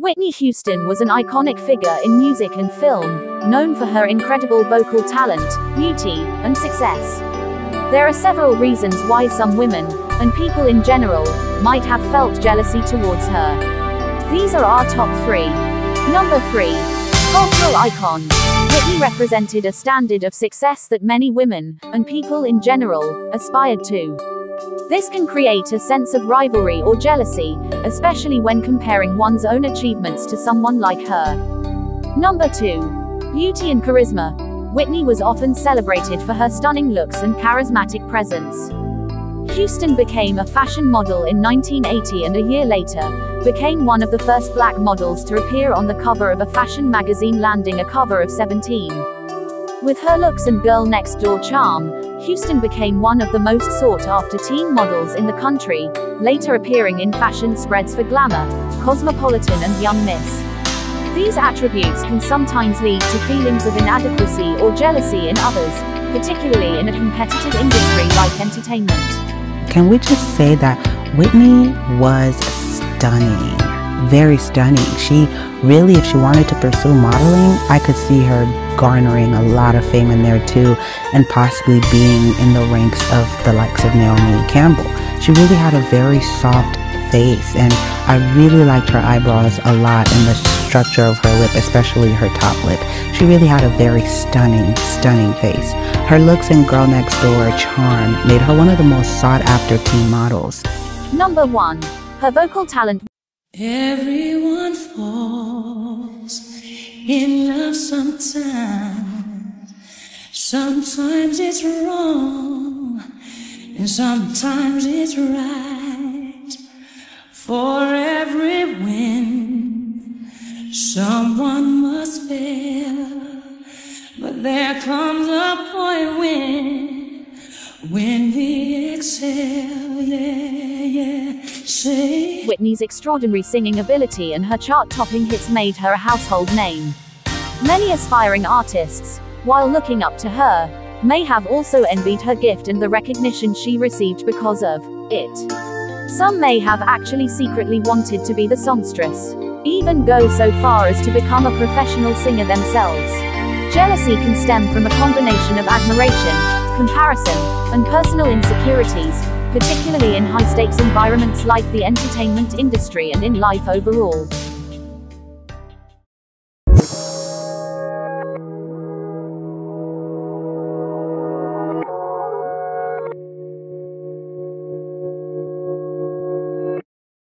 Whitney Houston was an iconic figure in music and film, known for her incredible vocal talent, beauty, and success. There are several reasons why some women, and people in general, might have felt jealousy towards her. These are our top 3. Number 3. Cultural icon. Whitney represented a standard of success that many women, and people in general, aspired to. This can create a sense of rivalry or jealousy, especially when comparing one's own achievements to someone like her. Number 2. Beauty and charisma. Whitney was often celebrated for her stunning looks and charismatic presence. Houston became a fashion model in 1980 and a year later, became one of the first black models to appear on the cover of a fashion magazine, landing a cover of 17. With her looks and girl next door charm, Houston became one of the most sought-after teen models in the country, later appearing in fashion spreads for Glamour, Cosmopolitan and Young Miss. These attributes can sometimes lead to feelings of inadequacy or jealousy in others, particularly in a competitive industry like entertainment. Can we just say that Whitney was stunning? Very stunning. She really, if she wanted to pursue modeling, I could see her garnering a lot of fame in there too, and possibly being in the ranks of the likes of Naomi Campbell. She really had a very soft face, and I really liked her eyebrows a lot, and the structure of her lip, especially her top lip. She really had a very stunning face. Her looks and girl next door charm made her one of the most sought after teen models. Number 1. Her vocal talent. Everyone falls in love sometimes. Sometimes it's wrong, and sometimes it's right. For every win, someone must fail. But there comes a point when we exhale, say. Whitney's extraordinary singing ability and her chart-topping hits made her a household name. Many aspiring artists, while looking up to her, may have also envied her gift and the recognition she received because of it. Some may have actually secretly wanted to be the songstress, even go so far as to become a professional singer themselves. Jealousy can stem from a combination of admiration, comparison, and personal insecurities, particularly in high-stakes environments like the entertainment industry and in life overall.